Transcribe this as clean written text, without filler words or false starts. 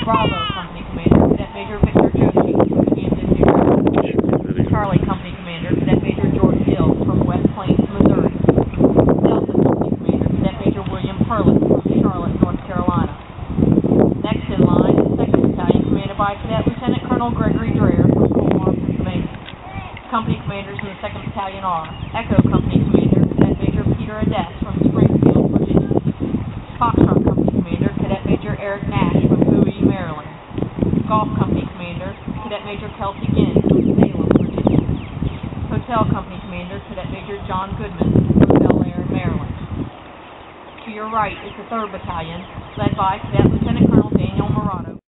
Bravo Company Commander, Cadet Major Victor Joshi from Camden, New Jersey. Charlie Company Commander, Cadet Major George Hill from West Plains, Missouri. Delta Company Commander, Cadet Major William Hurley from Charlotte, North Carolina. Next in line is 2nd Battalion, commanded by Cadet Lieutenant Colonel Gregory Dreher from Colmar, Pennsylvania. Company commanders in the 2nd Battalion are Echo Company Commander, Cadet Major Peter Adess from Springfield, Virginia. Foxtrot Company Commander, Cadet Major Eric Nash from Bowie, Maryland. Golf Company Commander, Cadet Major Kelsey Ginn from Salem, Virginia. Hotel Company Commander, Cadet Major John Goodman from Bel Air, Maryland. To your right is the 3rd Battalion, led by Cadet Lieutenant Colonel Daniel Morado.